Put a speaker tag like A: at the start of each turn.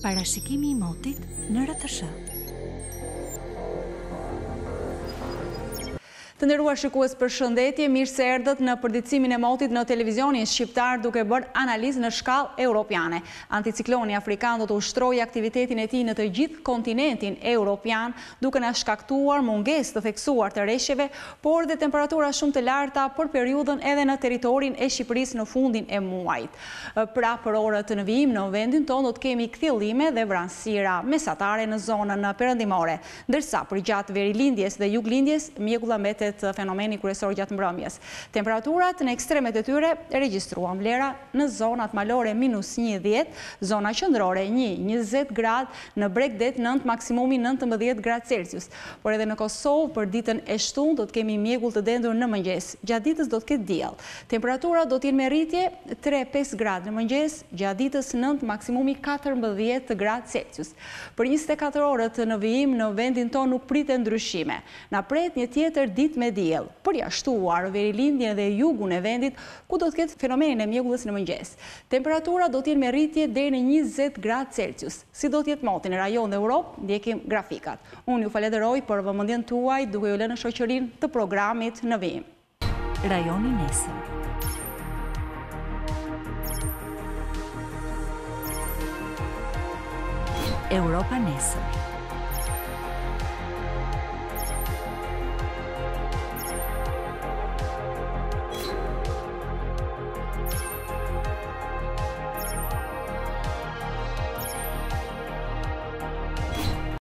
A: Parashikimi I motit në RTS.
B: Të nderuar shikues, përshëndetje, mirë se erdhët në përditësimin e motit në televizionin shqiptar duke bërë analizë në shkallë europiane. Anticikloni afrikan do të ushtrojë aktivitetin e tij në të gjithë kontinentin europian, duke na shkaktuar mungesë të theksuar të reshjeve, por dhe temperatura shumë të larta për periudhën edhe në territorin e Shqipërisë në fundin e muajit. Pra për orët në vijim në vendin tonë do të kemi kthjellime dhe vranësira mesatare në zonën perëndimore, ndërsa për gjatë verilindjes dhe juglindjes mjekulla mbetet fenomeni kryesor gjatë mbrëmjes. Temperaturat në ekstremet e tyre regjistruan vlera në zonat malore -10, zona qendrore 1-20 grad, në Bregdet 9, maksimumi 19 gradë Celsius. Por edhe në Kosovë për ditën e shtunë do të kemi mjegull të dendur në mëngjes. Gjatë ditës do të ketë diell. Temperaturat do të jenë me rritje 3-5 gradë në mëngjes, gjatë ditës 9, maksimumi 14 gradë Celsius. Për 24 orët në vijim në vendin tonë nuk pritet ndryshime. Na pret një tjetër ditë me diell, përjashtuar verilindjen dhe jugun e vendit, ku do të ketë fenomenin e mjegullës në mëngjes. Temperatura do të jenë me rritje deri në 20 gradë Celsius. Si do të jetë moti në rajon dhe Europë, ndjekim grafikat. Unë ju falenderoj për vëmendjen tuaj duke ju lënë në shoqërinë të programit në vijim.
A: Rajoni nesër. Europa nesër.